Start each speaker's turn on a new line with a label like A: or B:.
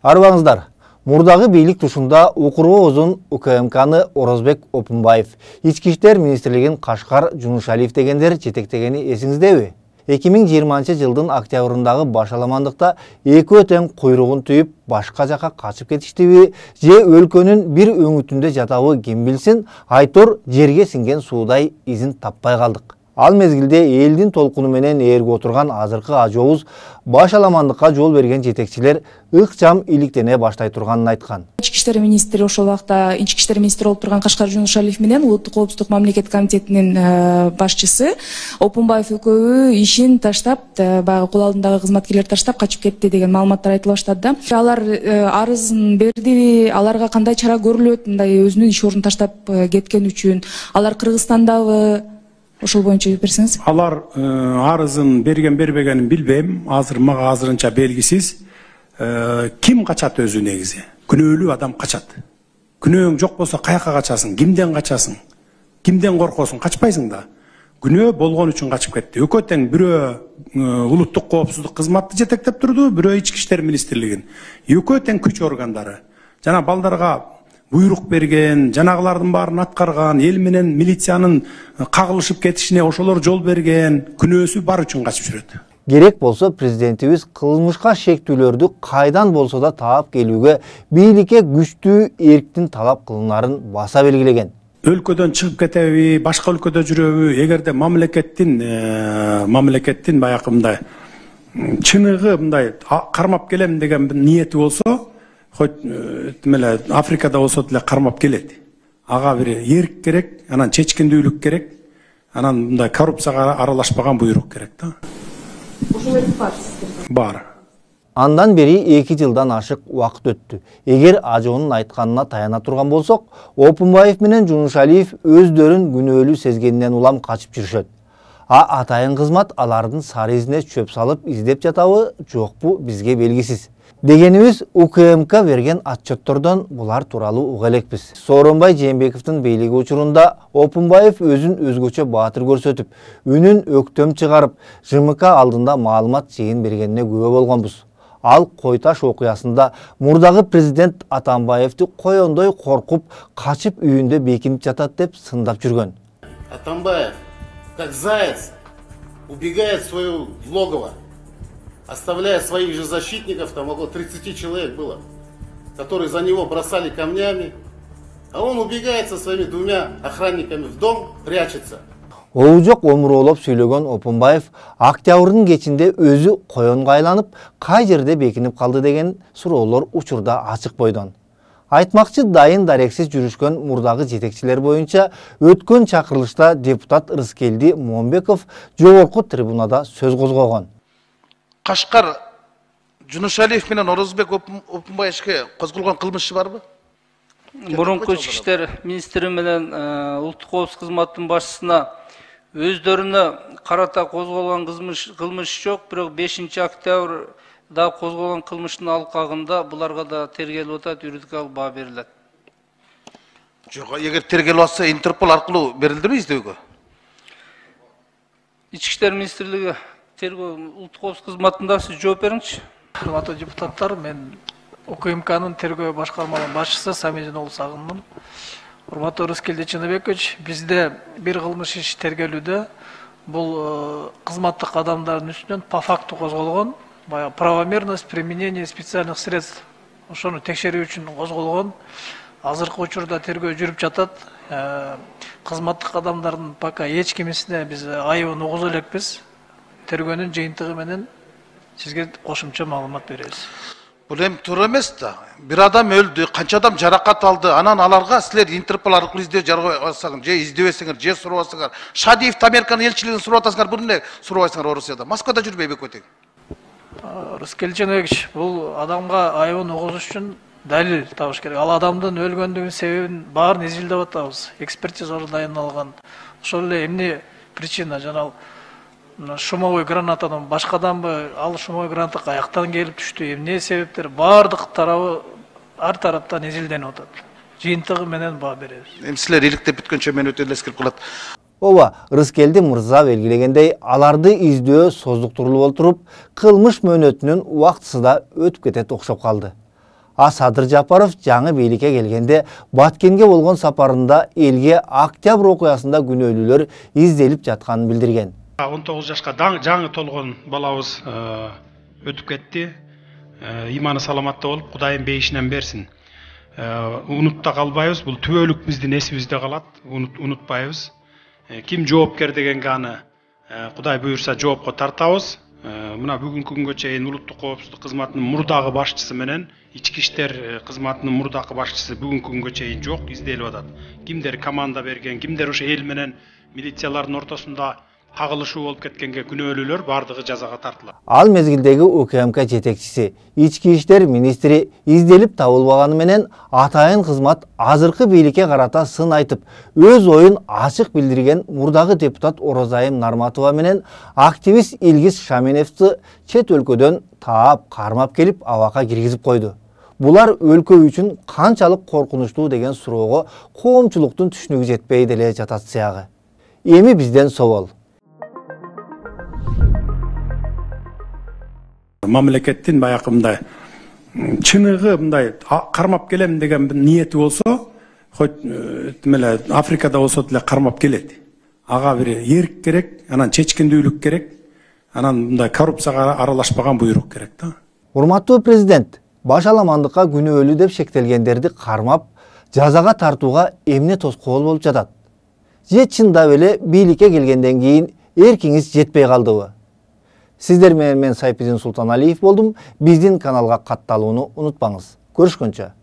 A: Арбаңыздар, мурдагы бийлик тушунда укуруу озун УКМКны Орозбек Опунбаев, Ички иштер министрлигин Кашкар Жунушалиев дегендер жетектегени эсиңиздеби? 2020 жылдын октябрындагы башаламандыкта эки өтөң куйругун түйүп башка жака качып кетиштиби, же өлкөнүн бир өңүтүндө жатабы ким билсин, айтор жерге синген суудай изин таппай калдык. Ал мезгилде элдин толкуну менен ээрге отурган азыркы ажообуз башаламандыкка жол берген жетекчилер ыкчам иликтене баштай турганын айткан.
B: Ички иштер министри ошол убакта ички иштер министри болуп турган Кашкар Жунушалиев менен Улуттук коопсуздук мамлекет комитетинин башчысы Опунбаев экөө ишин таштап, баягы кул алдындагы кызматкерлер таштап качып кетти деген маалыматтар айтыла баштады да. Алар арызын бердиби, аларга кандай чара көрүлөт, мындай өзүнүн иш ордун таштап кеткен үчүн? Алар Кыргызстандабы? Ошол боюнча берсеңиз.
C: Алар арызын берген-бербегенин билбейм. Азыр мага азырынча белгисиз. Ким качат өзү негизи? Күнөөлүү адам качат. Күнөөң жок болсо каяка качасың? Кимден качасың? Кимден коркосуң? Качпайсың да. Күнөө болгон үчүн качып кетти. Экөө тең бирөө улуттук коопсуздук кызматты жетектеп турду, бирөө ички иштер министрлигин. Экөө тең күч органдары. Жана балдарга буйрук берген, жанагылардын баарын аткарган, эл менен милициянын кагылышып кетишине ошолор жол берген, күнөөсү бар үчүн качып жүрөт.
A: Керек болсо президентибиз кылмышка шектүүлөрдү кайдан болсо да таап келүүгө бийликке күчтүү эрктин талап кылынарын баса белгилеген.
C: Өлкөдөн чыгып кетеби, башка өлкөдө жүрөбү, эгерде мамлекеттин баягы мындай чыныгы мындай кармап келем деген ниети болсо, хоть Африкада болсо деле кармап келет. Ага бир эрк керек, анан чечкиндүүлүк керек, анан мындай коррупцияга аралашпаган буйрук керек да.
B: Ошол бар сиздерде?
C: Бар.
A: Андан бери 2 жылдан ашык убакыт өттү. Эгер ажоонун айтканына таяна турган болсок, Опунбаев менен Жунушалиев өздөрүн күнөөлүү сезгенинен улам качып жүрүшөт. Атайын кызмат алардын сары изине чөп салып издеп жатабы, жокпу бизге белгисиз. Дегенибиз УКМК берген отчеттордон булар тууралуу уга элекпиз. Сооронбай Жээнбековдун бийлиги учурунда Опунбаев өзүн өзгөчө баатыр көрсөтүп, үнүн өктөм чыгарып, ЖМК алдында маалымат жыйын бергенине күбө болгонбуз. Ал Койташ окуясында мурдагы президент Атамбаевди коёндой коркуп, качып үйүндө бекинип жатат деп сындап жүргөн.
D: Атамбаев, как заяц, убегает в свое логово, оставляя своих же защитников, там около 30 человек было, которые за него бросали камнями, а он убегает со своими 2 охранниками в дом, прячется.
A: Оужок омуроолоп сүйлөгөн Опунбаев октябрдын кечинде өзү коёнго айланып, кай жерде бекинип калды деген суроолор учурда ачык бойдон. Айтмакчы дайын дарексиз жүрүшкөн мурдагы жетекчилер боюнча өткөн чакырылышта депутат Рыскелди Момбеков жогорку трибунада сөз козгогон.
E: Кашкар Жунушалиев менен Орозбек Опунбаевке козголгон кылмышы барбы?
F: Мурунку ички иштер министри менен улуттук коопсуздук кызматынын башчысына өздөрүнө карата козголгон кылмыш жок, бирок 5-октябрда козголгон кылмыштын алкагында буларга да тергелип атат, юридикалык баа берилет.
E: Жок, эгер тергелип атса Интерпол аркылуу берилдиби издөөгө?
F: Ички иштер министрлиги тергөө улуттук коопсуздук кызматында сиз жооп бериңизчи.
G: Урматтуу депутаттар, мен УКМКнын тергөө башкармалыгынын башчысы Самедин уулу Сагынмын. Урматтуу Рыскелди Чыныбекович, бизде бир кылмыш иш тергелүүдө бул кызматтык адамдардын үстүнөн по факту козголгон, баягы правомерность применения специальных средств ошону текшерүү үчүн козголгон. Азыркы учурда тергөө жүрүп жатат. Кызматтык адамдардын пока эч кимисине биз айыбын угуза элекпиз. Тергөөнүн жыйынтыгы менен сизге кошумча маалымат беребиз.
E: Бул эми туура эмес да. Бир адам өлдү, канча адам жаракат алды. Анан аларга силер Интерпол аркылуу издөө жаргабасаңар, же издебесеңер, же сурабасаңар. Шадиев Американын элчилигин сурап атасыңар, бул эмне сурабайсыңар Орусияда? Москвада жүрбөйбү экөө тең?
G: Рыскелди Чыныбекович, бул адамга айыбын угузуш үчүн далил табыш керек. Ал адамдын өлгөндүгүнүн себебин баарын изилдеп атабыз. Экспертизалар дайындалган. Ошол эле эмне причина жанагы шумовой гранатадан башкаданбы, ал шумовой граната каяктан келип түштү, эмне себептер баардык тарабы ар тараптан изилденип атат. Жыйынтыгы менен баа беребиз.
E: Эми силер иликтеп бүткөнчө мен өтө эле эскерип калат.
A: Ооба, Рыскелди мырза белгилегендей, аларды издөө создуктурулуп олтуруп, кылмыш мөөнөтүнүн убактысы да өтүп кетет окшоп калды. Садыр Жапаров жаңы бийликке келгенде Баткенге болгон сапарында элге октябрь окуясында күнөөлүүлөр изделип жатканын билдирген.
C: 19 жашка жаңы толгон балабыз өтүп кетти. Иманы саламатта болуп, Кудайым бейишинен берсин. Унутта калбайбыз, бул түбөлүк биздин эсибизде калат, унутпайбыз. Ким жоопкер дегенге аны Кудай буйрса жоопко тартабыз. Мына бүгүнкү күнгө чейин улуттук коопсуздук кызматынын мурдагы башчысы менен ички иштер кызматынын мурдагы башчысы бүгүнкү күнгө чейин жок, изделип атат. Кимдер команда берген, кимдер ошо эл менен милициялардын ортосунда кагылышуу болуп кеткенге күнөөлүүлөр бардыгы жазага тартылат.
A: Ал мезгилдеги УКМК жетекчиси, ички иштер министри изделип табылбаганы менен атайын кызмат азыркы бийликке карата сын айтып, өз оюн ачык билдирген мурдагы депутат Орозайым Нарматова менен активист Илгиз Шаменевди чет өлкөдөн таап, кармап келип абакка киргизип койду. Булар өлкө үчүн канчалык коркунучтуу деген суроого коомчулуктун түшүнүгү жетпей деле жатат сыягы. Эми бизден собол.
C: Мамлекеттин баягы мындай чыныгы мындай кармап келем деген ниети болсо, хоть меле Африкада болсо деле кармап келет. Ага бир эрк керек, анан чечкиндүүлүк керек, анан мындай коррупцияга аралашпаган буйрук керек да.
A: Урматтуу президент, баш аламандыкка күнөөлүү деп шектелгендерди кармап, жазага тартууга эмне тоскоол болуп жатат? Же чындап эле бийликке келгенден кийин эркиңиз жетпей калдыбы? Сиздер менен мен Сайпидин Султаналиев болдум. Биздин каналга катталууну унутпаңыз. Көрүшкөнчө.